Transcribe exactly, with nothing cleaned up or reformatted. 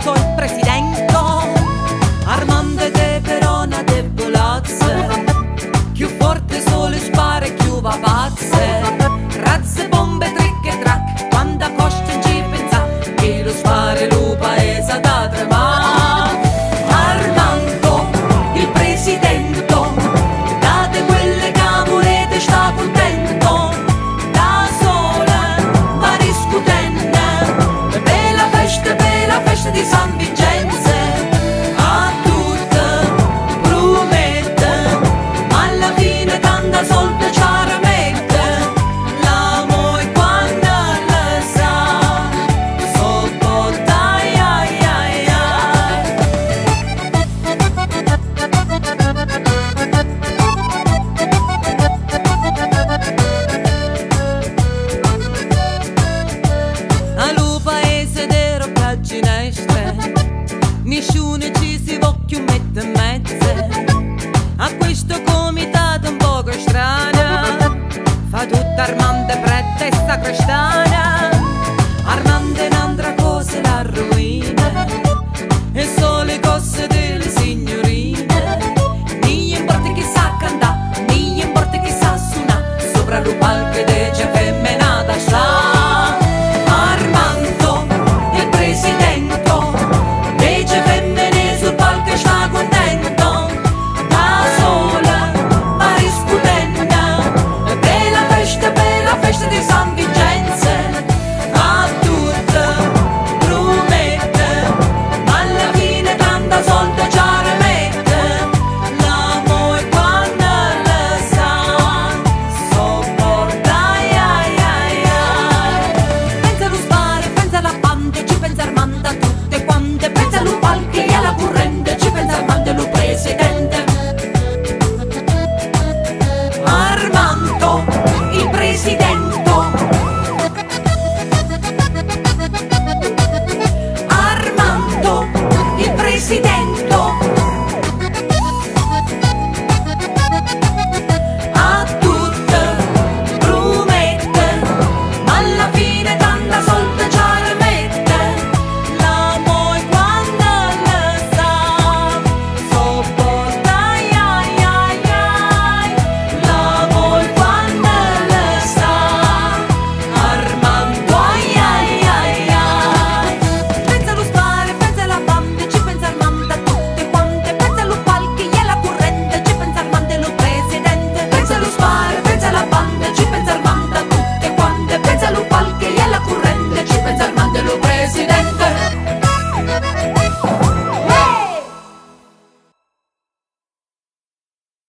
so il presidente Armando De Verona de Bolazze, più forte sole spara più va pazze, razze, bombe, trick e track, quando costa in ci pensa che lo spare lo paese da tremà. Armando, il presidente, date quelle cavolette sta contento, da sola va discutendo, per la festa, per la festa di San Vincenzo, a tutte promette, ma alla fine tanta soldi ci rimette, l'amore quando la sa, sopporta ai ai ai ai. Allo paese dero paginestre, nessuno ci si può più mettere in mezzo a questo comitato un poco strano, fa tutta Armando prete e sacrestana.